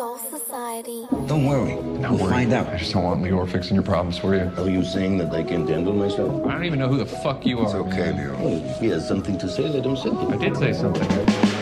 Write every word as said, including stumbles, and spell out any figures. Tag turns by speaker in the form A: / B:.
A: Soul Society.
B: Don't worry. We'll find out.
C: I just don't want Lior fixing your problems for you.
D: Are you saying that I can't handle myself?
C: I don't even know who the fuck you are.
B: It's okay, Lior.
D: Oh, he has something to say, let him say it.
C: I did say something.